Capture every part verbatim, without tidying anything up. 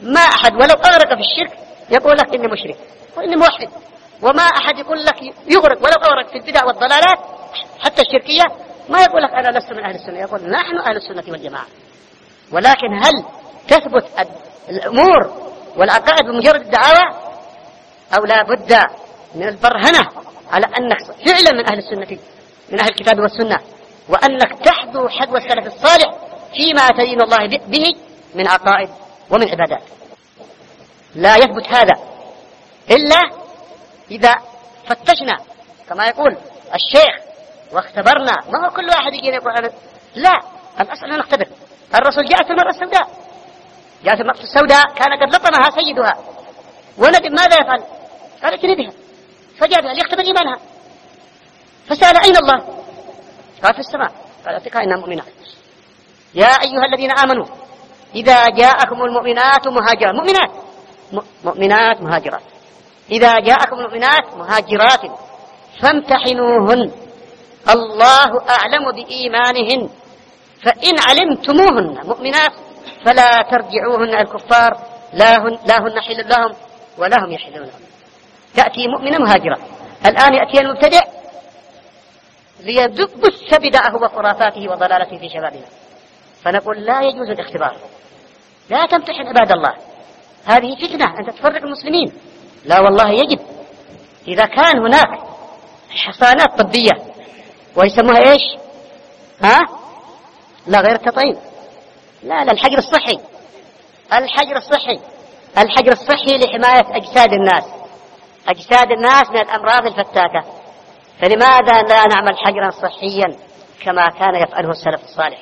ما أحد ولو أغرق في الشرك يقول لك إني مشرك وإني موحد، وما أحد يقول لك يغرق ولو أغرق في البدع والضلالات حتى الشركية ما يقول لك أنا لست من أهل السنة، يقول نحن أهل السنة والجماعة. ولكن هل تثبت الأمور والعقائد بمجرد الدعاوى أو لا بد من البرهنة على أنك فعلا من أهل السنة من أهل الكتاب والسنة، وأنك تحذو حذو السلف الصالح فيما تدين الله به من عقائد ومن عبادات. لا يثبت هذا إلا إذا فتشنا كما يقول الشيخ واختبرنا. ما هو كل واحد يجينا يقول أنا لا، الأصل أن نختبر. الرسول جاءت المرأة السوداء، جاءت المرأة السوداء كان قد لطمها سيدها وندم، ماذا يفعل؟ قال اجلدها، فجابها ليختبر إيمانها، فسأل أين الله؟ قال في السماء، قال اتقى إنها مؤمنات. يا أيها الذين آمنوا إذا جاءكم المؤمنات مهاجرات، مؤمنات مؤمنات مهاجرات، إذا جاءكم المؤمنات مهاجرات فامتحنوهن الله أعلم بإيمانهن فإن علمتموهن مؤمنات فلا ترجعوهن الكفار لا هن, لا هن حل لهم ولا هم يحلون لهم. تأتي مؤمنة مهاجرة، الآن يأتي المبتدع ليدبس بدعه وخرافاته وضلالته في شبابنا، فنقول لا يجوز الاختبار، لا تمتحن عباد الله، هذه فتنة أن تفرق المسلمين. لا والله يجب. إذا كان هناك حصانات طبية ويسموها إيش؟ ها؟ لا غير التطعيم، لا لا الحجر الصحي، الحجر الصحي الحجر الصحي لحماية أجساد الناس، أجساد الناس من الأمراض الفتاكة، فلماذا لا نعمل حجرا صحيا كما كان يفعله السلف الصالح؟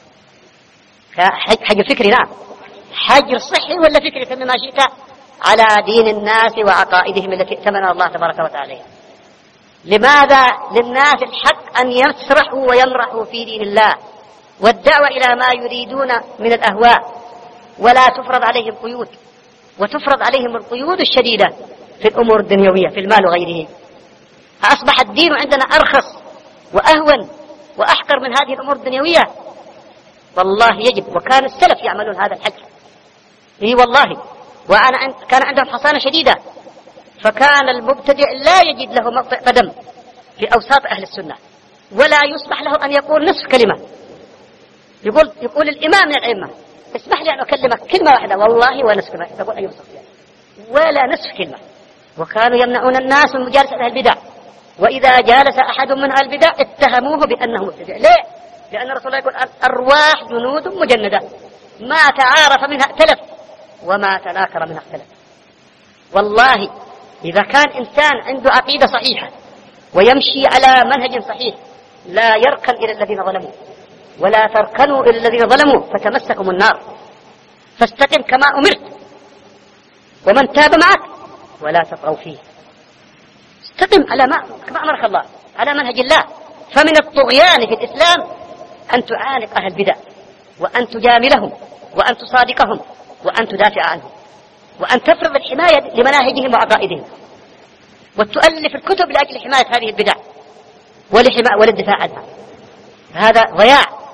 حجر فكري، نعم حجر صحي ولا فكري سمي ما شئت على دين الناس وعقائدهم التي ائتمنها الله تبارك وتعالى. لماذا للناس الحق أن يسرحوا ويمرحوا في دين الله والدعوة إلى ما يريدون من الأهواء، ولا تفرض عليهم قيود، وتفرض عليهم القيود الشديدة في الأمور الدنيوية في المال وغيره. أصبح الدين عندنا أرخص وأهون وأحقر من هذه الأمور الدنيوية. والله يجب، وكان السلف يعملون هذا الحج. إيه والله، وأنا كان عندهم حصانة شديدة، فكان المبتدع لا يجد له موطئ قدم في أوساط أهل السنة، ولا يسمح له أن يقول نصف كلمة. يقول يقول الإمام من الأئمة اسمح لي أن أكلمك كلمة واحدة والله ونصف كلمة، تقول أيوة صح، ولا نصف كلمة. وكانوا يمنعون الناس من مجالسة أهل البدع، وإذا جالس أحد من أهل البدع اتهموه بأنه مبتدع. ليه؟ لأن رسول الله يقول الأرواح جنود مجندة ما تعارف منها ائتلف وما تناكر منها اختلف. والله إذا كان إنسان عنده عقيدة صحيحة ويمشي على منهج صحيح لا يركن إلى الذين ظلموا، ولا تركنوا إلى الذين ظلموا فتمسكم النار، فاستقم كما أمرت ومن تاب معك ولا تطغوا فيه. استقم على ما كما أمرك الله على منهج الله. فمن الطغيان في الإسلام أن تعانق أهل البدع، وأن تجاملهم، وأن تصادقهم، وأن تدافع عنهم، وأن تفرض الحماية لمناهجهم وعقائدهم، وتؤلف الكتب لأجل حماية هذه البدع وللدفاع عنها. هذا ضياع